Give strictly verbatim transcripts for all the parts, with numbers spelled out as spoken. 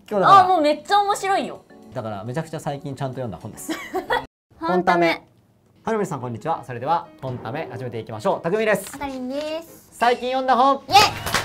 今日だからあ、もうめっちゃ面白いよ。 だからめちゃくちゃ最近ちゃんと読んだ本です。 本ため。 はるみさんこんにちは。それでは本ため始めていきましょう。たくみです。 あかりんです。 最近読んだ本。 イエ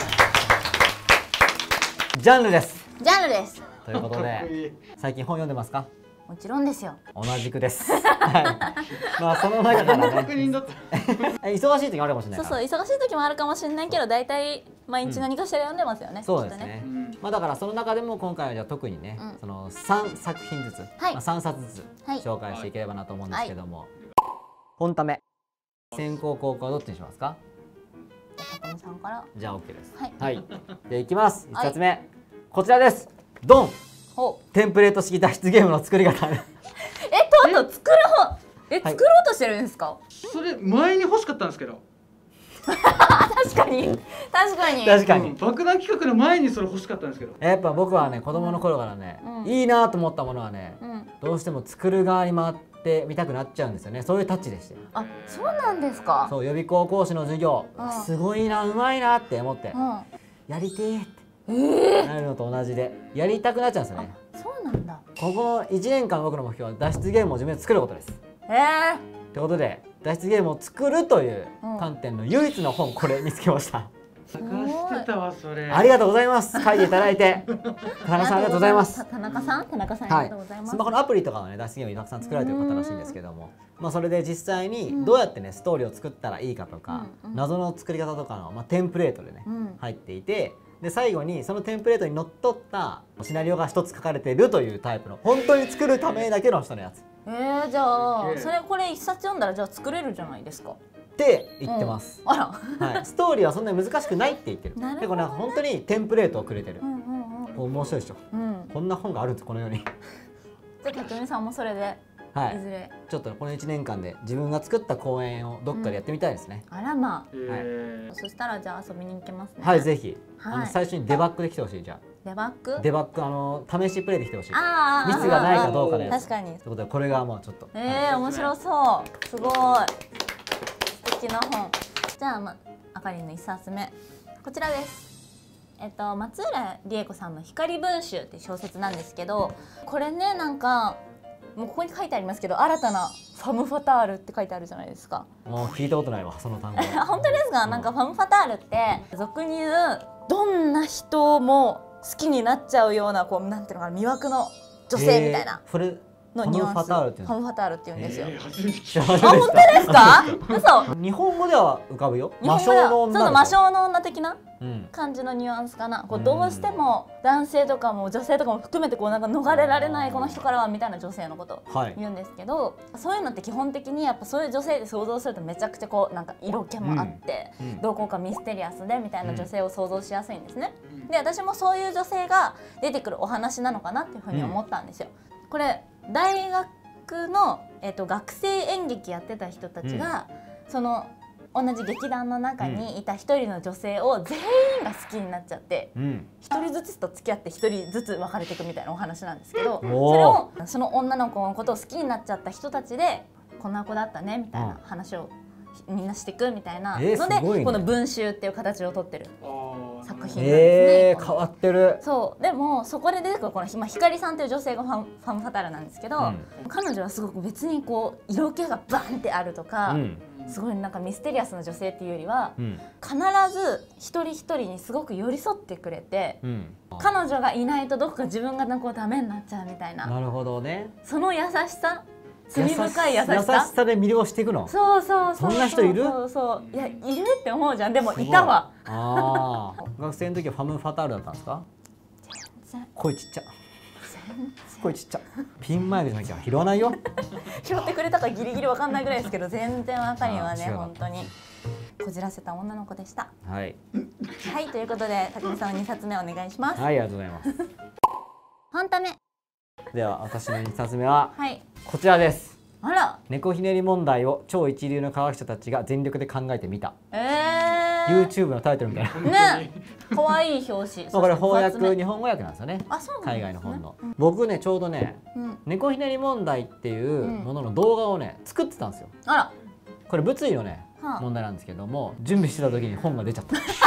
イ。ジャンルです。 イ。ジャンルです。 ということで最近本読んでますか？ もちろんですよ。 同じくです。はい。まあその中からね。 確認だった。 忙しい時もあるかもしれないそうそう、忙しい時もあるかもしれないけど、だいたい毎日何かしら読んでますよね。 そうですね。 うん、 まあだからその中でも今回はじゃあ特にね、 うん、 その三作品ずつ、 はい、 まあ三冊ずつはい紹介していければなと思うんですけども、はい、本ため先攻後攻どっちにしますか？ じゃあたくみさんから。 じゃあ OK です。 はい。 はい。でいきます。一冊目、 はい、 こちらです。ドン。 ほう。 テンプレート式脱出ゲームの作り方。 え、とうとう作る本。え、作ろうとしてるんですか？ それ前に欲しかったんですけど。 確かに確かに確かに、 うん、爆弾企画の前にそれ欲しかったんですけど。 やっぱ僕はね子供の頃からね、うん、いいなと思ったものはね、うん、どうしても作る側に回ってみたくなっちゃうんですよね。そういうタッチでして。 あ、そうなんですか。 そう、予備校講師の授業、うん、すごいな、うまいなって思って、うん、やりてーって、えー、なるのと同じでやりたくなっちゃうんですよね。 そうなんだ。 ここのいちねんかん僕の目標は脱出ゲームを自分で作ることです。 えー、 ってことで脱出ゲームを作るという観点の唯一の本、これ見つけました。 探してたわそれ。 ありがとうございます。書いていただいて田中さんありがとうございます。 田中さん田中さんありがとうございます。 スマホのアプリとかはね脱出ゲームたくさん作られてる方らしいんですけども、まあそれで実際にどうやってねストーリーを作ったらいいかとか、うん、謎の作り方とかの、まあ、テンプレートでね、うん、入っていて、で最後にそのテンプレートにのっとったシナリオが一つ書かれているというタイプの本当に作るためだけの人のやつ。 えー、じゃあそれこれ一冊読んだらじゃあ作れるじゃないですかって言ってます。 うん、あら、はい、ストーリーはそんなに難しくないって言ってる。でこれ本当にテンプレートをくれてる。面白いでしょ。うん、こんな本があるんですこの世に。 じゃあたくみさんもそれで、はい、いずれちょっとこのいちねんかんで自分が作った公演をどっかでやってみたいですね。 うん、あらまあ、 はい、 そしたらじゃあ遊びに行けますね。 はい、ぜひ、はい、あの最初にデバッグで来てほしい。じゃあデバッグデバッグあの試しプレイで来てほしい。ミスあがないかどうかで。 確かに。 ということでこれがもうちょっとええー、面白そう。すごい素敵な本。じゃあ、ま、あかりんの一冊目こちらです。えっと松浦理恵子さんの光文集っていう小説なんですけど、これねなんかもうここに書いてありますけど、新たなファム・ファタールって書いてあるじゃないですか。 もう聞いたことないわその単語。 本当ですか？うん、なんかファム・ファタールって俗に言うどんな人も好きになっちゃうようなこうなんていうのかな、魅惑の女性みたいな。 それのニュアンス。ファム・ファタールっていうの。 ファム・ファタールって言うんですよ。 えー、 あ、本当ですか？嘘。 日本語では浮かぶよ。 魔性の女。そう、魔性の女的な感じのニュアンスかな。こうどうしても男性とかも女性とかも含めてこうなんか逃れられないこの人からはみたいな女性のことを言うんですけど、はい、そういうのって基本的にやっぱそういう女性で想像するとめちゃくちゃこうなんか色気もあって、うん、どこかミステリアスでみたいな女性を想像しやすいんですね。うん、で私もそういう女性が出てくるお話なのかなっていうふうに思ったんですよ。うん、これ大学の、えー、と学生演劇やってた人たちが、うん、その同じ劇団の中にいた一人の女性を全員が好きになっちゃって一、うん、人ずつと付き合って一人ずつ別れていくみたいなお話なんですけど、それをその女の子のことを好きになっちゃった人たちでこんな子だったねみたいな話をみんなしていくみたいなので、えーね、この文集っていう形をとってる作品なんですね。 えー、変わってる。そうでもそこで出てくるこの、まあ、光さんという女性がファン、ファンファタールなんですけど、うん、彼女はすごく別にこう色気がバンってあるとか、うん、すごいなんかミステリアスな女性っていうよりは、うん、必ず一人一人にすごく寄り添ってくれて、うん、彼女がいないとどこか自分がこうダメになっちゃうみたいな。 なるほどね。 その優しさ、罪深い優しさ、 優しさで魅了していくの。 そうそうそう。 そんな人いる？ そうそう。いやいるって思うじゃん。でもいたわ。 ああ。学生の時はファム・ファタールだったんですか？全然。声ちっちゃ。声ちっちゃ。ピンマイクじゃなきゃ拾わないよ。 拾ってくれたかギリギリわかんないぐらいですけど、全然わかりはね本当にこじらせた女の子でした。 はい。 はい、ということでたくみさんのにさつめお願いします。 はい、ありがとうございます。 本ため。 では私のにさつめは、 はい、 こちらです。 あら、 猫ひねり問題を超一流の科学者たちが全力で考えてみた。 えー、YouTube のタイトルみたいな。 ね、可愛い表紙。 これ翻訳、日本語訳なんですよね。 あ、そうなんですね。 海外の本の。うん、僕ねちょうどね、うん、猫ひねり問題っていうものの動画をね作ってたんですよ。 あら、 これ物理のね、はあ、問題なんですけども、準備してた時に本が出ちゃった。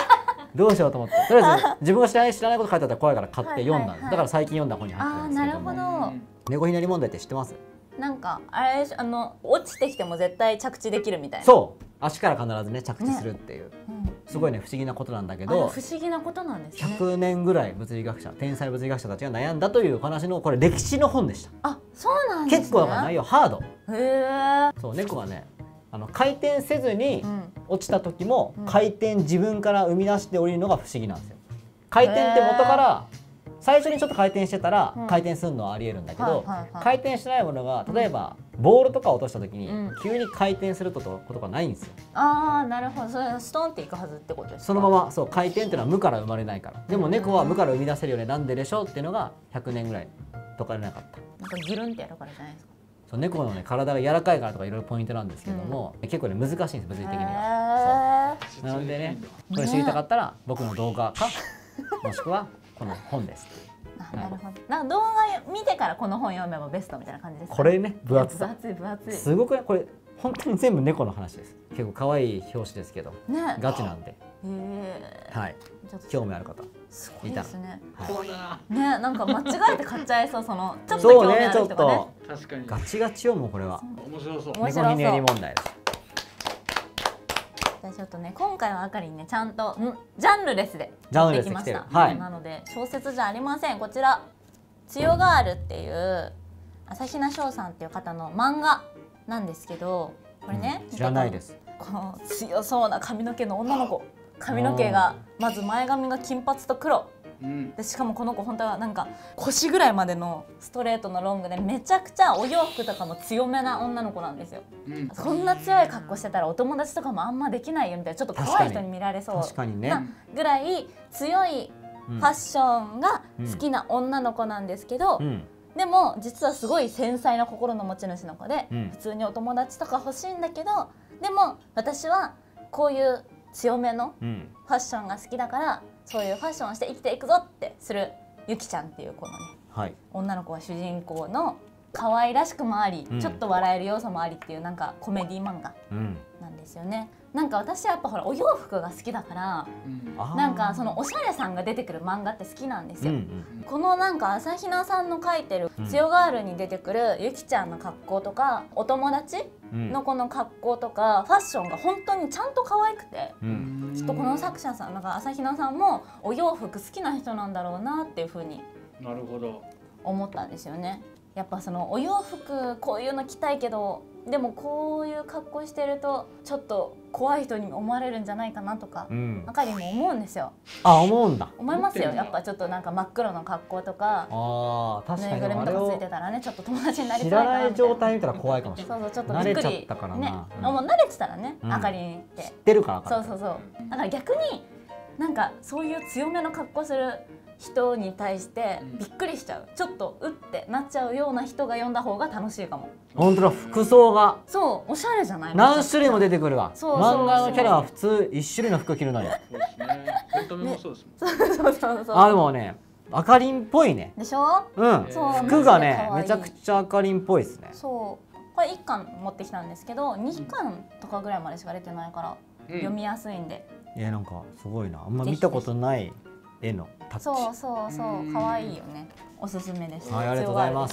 どうしようと思って、とりあえず自分が知らない知らないこと書いてあったら怖いから買って読んだんです、はいはいはい、だから最近読んだ本に入ってるんですけども。 あー、なるほど。 猫ひねり問題って知ってます？ なんかあれあの落ちてきても絶対着地できるみたいな。 そう足から必ずね着地するっていう、ね、うん、すごいね不思議なことなんだけど、 不思議なことなんですね。 ひゃくねんぐらい物理学者天才物理学者たちが悩んだというお話のこれ歴史の本でした。 あ、そうなんですね。 結構だから内容ハード。 へえ。 そう猫がねあの回転せずに落ちた時も、うん、回転自分から生み出して降りるのが不思議なんですよ。回転って元から最初にちょっと回転してたら回転するのはありえるんだけど、回転してないものが例えばボールとか落とした時に急に回転することがないんですよ。 ああ、なるほど。それストンっていくはずってことですか？ そのままそう回転っていうのは無から生まれないから。でも猫は無から生み出せるよね、なんででしょうっていうのがひゃくねんぐらい解かれなかった。 なんかギュルンってやるからじゃないですか。 そう猫のね体が柔らかいからとかいろいろポイントなんですけども、うん、結構ね難しいんです物理的には。そうなのでねこれ知りたかったら僕の動画かもしくはこの本です。 あ、なるほど。なんか動画見てからこの本読めばベストみたいな感じですか？ これね分厚さ。 分厚い分厚い。 すごくねこれ本当に全部猫の話です。結構可愛い表紙ですけど、ね、ガチなんで。へえ。はい。興味ある方。 すごいですね。 はい、 ね、なんか間違えて買っちゃいそうそのちょっと興味ある人がね。 確かに。 ガチガチよもうこれは。 面白そう。 猫ひねり問題です。 じゃあちょっとね今回はあかりにねちゃんとんジャンルレスで持ってきました。 はい、 なので小説じゃありません。こちらつよガールっていう朝比奈翔さんっていう方の漫画なんですけど、これね、 うん、知らないです。 この強そうな髪の毛の女の子、髪の毛がまず前髪が金髪と黒。うん、でしかもこの子本当はなんか腰ぐらいまでのストレートのロングでめちゃくちゃお洋服とかも強めな女の子なんですよ、うん、こんな強い格好してたらお友達とかもあんまできないよみたいなちょっと怖い人に見られそうなぐらい強いファッションが好きな女の子なんですけど、うんうん、でも実はすごい繊細な心の持ち主の子で、うん、普通にお友達とか欲しいんだけどでも私はこういう強めのファッションが好きだから、そういうファッションをして生きていくぞってするゆきちゃんっていうこのね、はい、女の子が主人公の可愛らしくもあり、うん、ちょっと笑える要素もありっていうなんかコメディ漫画なんですよね。なんか私はやっぱほらお洋服が好きだから、うん、なんかそのおしゃれさんが出てくる漫画って好きなんですよ。うんうん、このなんか朝比奈さんの描いてる「つよガール」に出てくるゆきちゃんの格好とかお友達のこの格好とかファッションが本当にちゃんと可愛くて、うん、ちょっとこの作者さんなんか朝比奈さんもお洋服好きな人なんだろうなっていう風に思ったんですよね。やっぱそのお洋服こういうの着たいけどでもこういう格好してるとちょっと怖い人に思われるんじゃないかなとか、うん、あかりも思うんですよ。 あ、思うんだ。 思いますよ。やっぱちょっとなんか真っ黒の格好とか、 あ、確かにぬいぐるみとかついてたらね、ちょっと友達になりづらいかなみたいな。知らない状態見たら怖いかもしれない。 そうそう、ちょっとびっくり。 慣れちゃったからな。 ね、うん、もう慣れてたらね、あかりにって。知ってるからか。 そうそうそう。だから逆になんかそういう強めの格好する人に対してびっくりしちゃう、ちょっとうってなっちゃうような人が読んだ方が楽しいかも。 本当だ、服装がそうおしゃれじゃない？ 何種類も出てくるわ。漫画のキャラは普通一種類の服着るのに。 そうですね。本当にそうですもん。 そうそうそう。 あ、でもね、あかりんっぽいね。 でしょ？ うん。服がね、めちゃくちゃあかりんっぽいですね。 そう。これ一巻持ってきたんですけど、二巻とかぐらいまでしか出てないから読みやすいんで。 えー、なんかすごいな。あんま見たことない絵のタッチ。 そうそうそう、可愛いよね。おすすめです。 はい、ありがとうございます。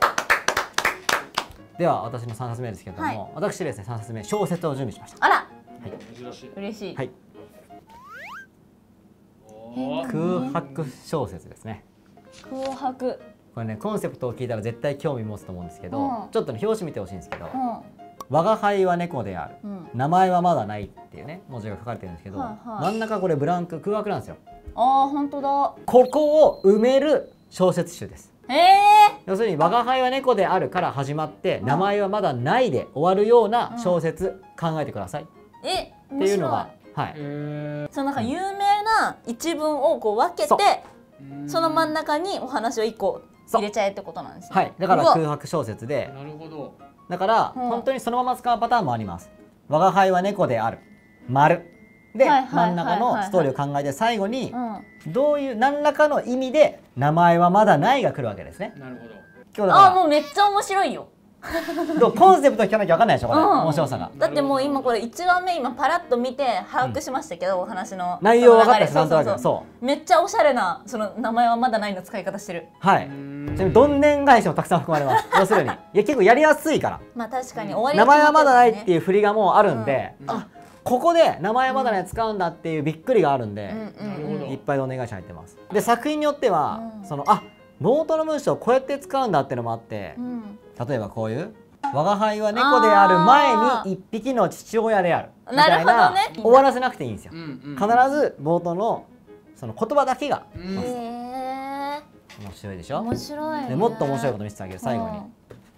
では私の三冊目ですけれども、はい、私ですね三冊目小説を準備しました。 あら、はい、 珍しい。 嬉しい。 はい。空白小説ですね。 空白。 これねコンセプトを聞いたら絶対興味持つと思うんですけど、うん、ちょっとね表紙見てほしいんですけど、うん、我が輩は猫である、うん、名前はまだないっていうね文字が書かれてるんですけど、はいはい、真ん中これブランク空白なんですよ。 あー、本当だ。 ここを埋める小説集です。 へえ。 要するに我が輩は猫であるから始まって名前はまだないで終わるような小説考えてください。 うん、え、 っていうのが、はい。 そのなんか有名な一文をこう分けて、その真ん中にお話を一個入れちゃえってことなんですね。 はい。だから空白小説で。 なるほど。 だから本当にそのまま使うパターンもあります。我が輩は猫である。丸。で真ん中のストーリーを考えて最後にどういう何らかの意味で名前はまだないが来るわけですね。 なるほど。 今日だからあ、もうめっちゃ面白いよ。 でもコンセプト聞かなきゃ分かんないでしょこれ、うん、面白さが。 だってもう今これいちわめ今パラッと見て把握しましたけど、うん、お話の内容分かったし、なんとなくそうめっちゃおしゃれなその名前はまだないの使い方してる。 はい。ちなみにどんでん返しもたくさん含まれます。要するにいや結構やりやすいから。 まあ確かに終わり、 名前はまだないっていう振りがもうあるんで、うん、あここで名前はまだない使うんだっていうびっくりがあるんで、いっぱいどんでん返し入ってます。で作品によっては、うん、そのあ冒頭の文章をこうやって使うんだっていうのもあって、うん、例えばこういう「我が輩は猫である前に一匹の父親である」みたいな、ね、終わらせなくていいんですよ。必ず冒頭のその言葉だけが、うん、面白いでしょ。 面白い、ね、 でもっと面白いこと見せてあげる最後に。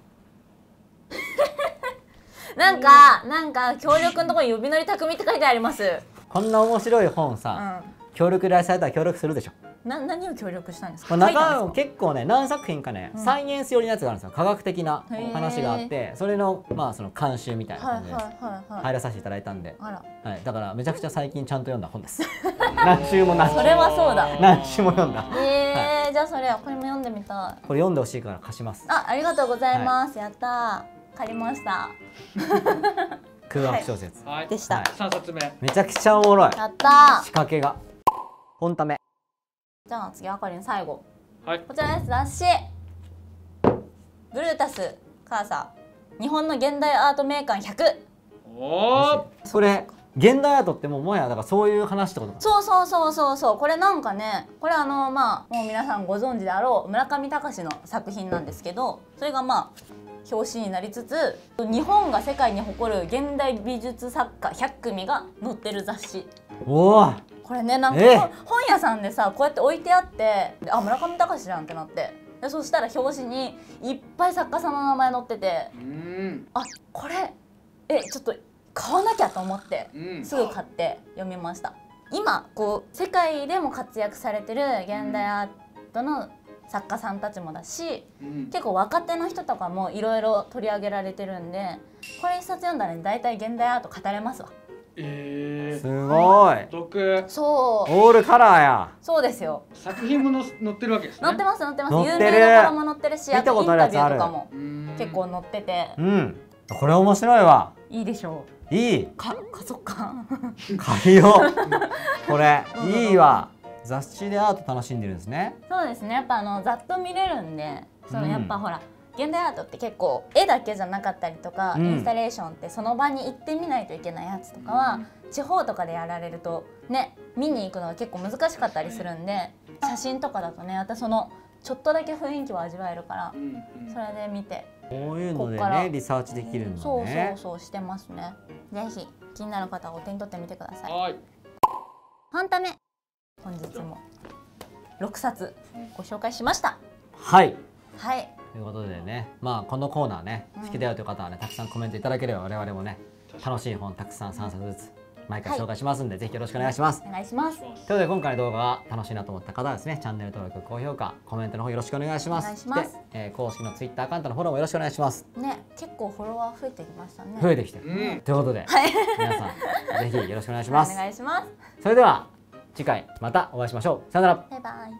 なんかなんか協力のところに呼び乗り匠って書いてあります。 こんな面白い本さ、うん、協力依頼されたら協力するでしょ。 な何を協力したんですか。 中身結構ね何作品かね、うん、サイエンス寄りのやつがあるんですよ。科学的な話があってそれのまあその監修みたいな感じで入らさせていただいたんで、はい、だからめちゃくちゃ最近ちゃんと読んだ本です。何週も何週もそれはそうだ何週も読んだ。 えーはい、じゃあそれこれも読んでみたい。 これ読んでほしいから貸します。 あありがとうございます、はい、やったー借りました。 空白小説、 はい、 でした、はい、 さんさつめめちゃくちゃおもろい。 やったー仕掛けが本ため。 じゃあ次あかりん最後、 はい、 こちらです。雑誌ブルータス母さん日本の現代アート名鑑ひゃく。 おおそれ現代アートってもうもはやだからそういう話ってことか。 そうそうそうそうそう。これなんかねこれあのまあもう皆さんご存知であろう村上隆の作品なんですけど、それがまあ表紙になりつつ日本が世界に誇る現代美術作家ひゃっくみが載ってる雑誌。 おおこれねなんか、えー、本屋さんでさこうやって置いてあってあ村上隆じゃんってなって、でそしたら表紙にいっぱい作家さんの名前載ってて、うんあこれえちょっと買わなきゃと思って、うん、すぐ買って読みました。今こう世界でも活躍されてる現代アートの作家さんたちもだし、うん、結構若手の人とかもいろいろ取り上げられてるんで、これ一冊読んだらね大体現代アート語れますわ。 えー、 すごい。 毒。 そう。 オールカラーや。 そうですよ。 作品もの載ってるわけですね。 載ってます載ってます。有名な方も載ってるし、あとインタビューとかも結構載ってて。 うん。これ面白いわ。 いいでしょう。いい。 か、かそっか。 借りよう。これいいわ。雑誌でアート楽しんでるんですね。 そうですね。やっぱあのざっと見れるんで、そのやっぱほら。現代アートって結構絵だけじゃなかったりとか、うん、インスタレーションってその場に行ってみないといけないやつとかは、うん、地方とかでやられるとね見に行くのが結構難しかったりするんで、写真とかだとねまたそのちょっとだけ雰囲気を味わえるから、うん、それで見てこういうのでねリサーチできるんだね。 そうそうそうしてますね。ぜひ気になる方はお手に取ってみてください。はい。本ため本日もろくさつご紹介しました。 はいはいということでね、まあこのコーナーね好きだよという方はねたくさんコメントいただければ我々もね楽しい本たくさんさんさつずつ毎回紹介しますんで、はい、ぜひよろしくお願いします。 お願いします。 ということで今回の動画が楽しいなと思った方はですねチャンネル登録高評価コメントの方よろしくお願いします。お願いします。で、えー、公式のツイッターアカウントのフォローもよろしくお願いします。 ね結構フォロワー増えてきましたね。 増えてきてる、うん、ということで、はい、皆さんぜひよろしくお願いします。 お願いします。 それでは次回またお会いしましょう。さよなら。 バイバイ。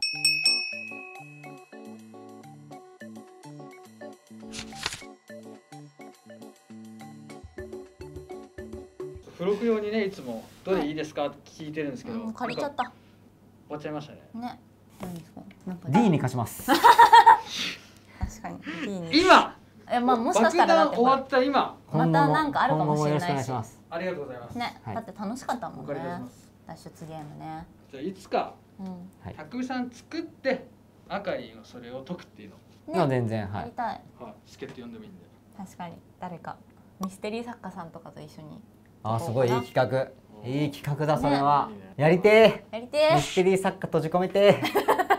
付録用にねいつもどれいいですかって聞いてるんですけど、 うん、借りちゃった。終わっちゃいましたね。 ね。何ですか。 なんか D に貸します。 確かに D に。 今。 えまあもしかしたらだって終わった今。 またなんかあるかもしれないし。 ありがとうございます。 ね、だって楽しかったもんね。脱出ゲームね。 じゃあいつか匠さん作ってあかりのそれを解くっていうの。全然はい。 やりたい。 はい。助っ人呼んでもいいんで。 確かに誰かミステリー作家さんとかと一緒に。 あすごいいい企画いい企画だそれは、ね、やりてーやりてーミステリー作家閉じ込めてー